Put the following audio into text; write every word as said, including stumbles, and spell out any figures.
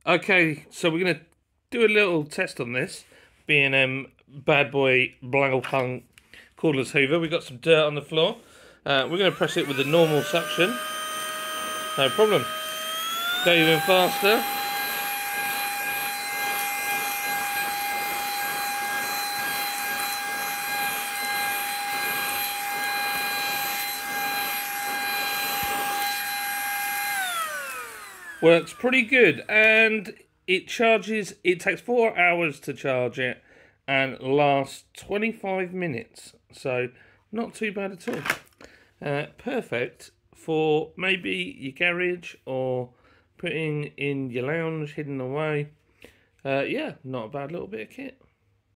Okay, so we're going to do a little test on this. B and M bad boy Blaupunkt cordless hoover. We've got some dirt on the floor. Uh, we're going to press it with the normal suction. No problem. Go even faster. Works pretty good, and it charges, it takes four hours to charge it and lasts twenty-five minutes, so not too bad at all. Uh, perfect for maybe your garage or putting in your lounge hidden away. Uh, yeah, not a bad little bit of kit.